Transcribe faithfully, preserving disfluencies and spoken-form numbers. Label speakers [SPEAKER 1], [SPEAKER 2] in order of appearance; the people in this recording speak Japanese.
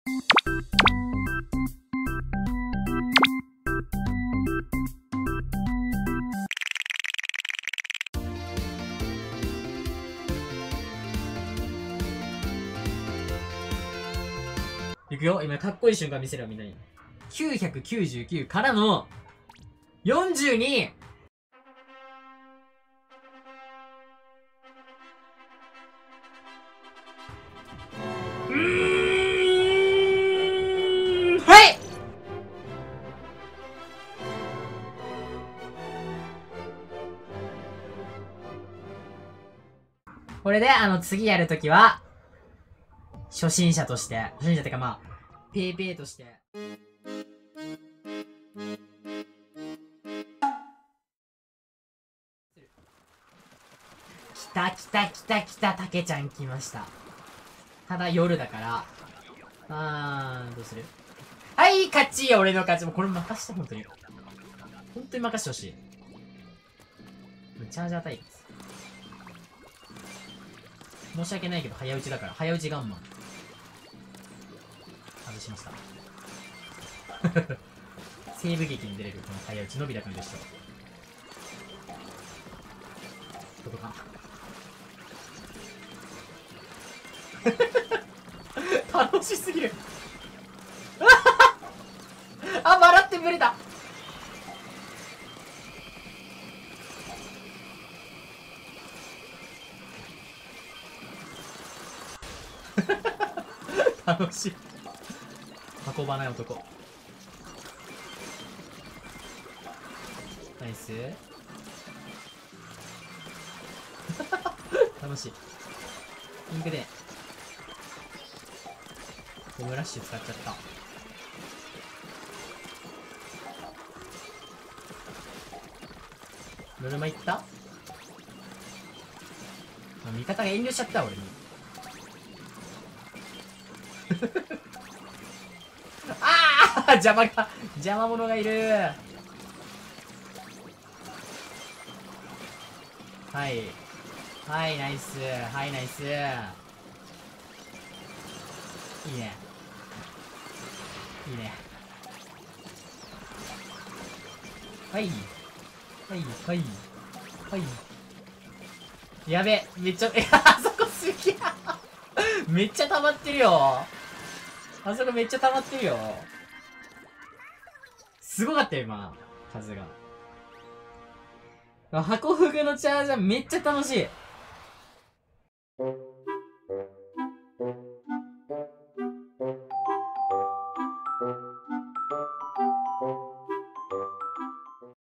[SPEAKER 1] いくよ、今かっこいい瞬間見せるわ、みんなに。きゅうひゃくきゅうじゅうきゅうからの、よんじゅうに! うーん、はい。これで、あの、次やるときは、初心者として、初心者ってかまあ、ペイペイとして。来た来た来た来た、たけちゃん来ました。ただ夜だから。あー、どうする？はい、勝ち！俺の勝ち。もうこれ任して、ほんとに。ほんとに任してほしい。チャージャー対決。申し訳ないけど、早打ちだから。早打ちガンマン。外しました。西部劇に出れるこの早打ち、のび太くんでしょ。どこか。楽しすぎる。あ、笑って無理だ。楽しい。運ばない男。ナイス。楽しい。ピンクでゴムラッシュ使っちゃった。ノルマいった？味方が遠慮しちゃった俺に。ああ邪魔が邪魔者がいる。はいはいナイス、はいナイス、いいねいいね。はいはいはいはいやべめっちゃえあそこすげえめっちゃ溜まってるよ。あそこめっちゃ溜まってるよ。すごかったよ今数が。ハコフグのチャージャーめっちゃ楽しい。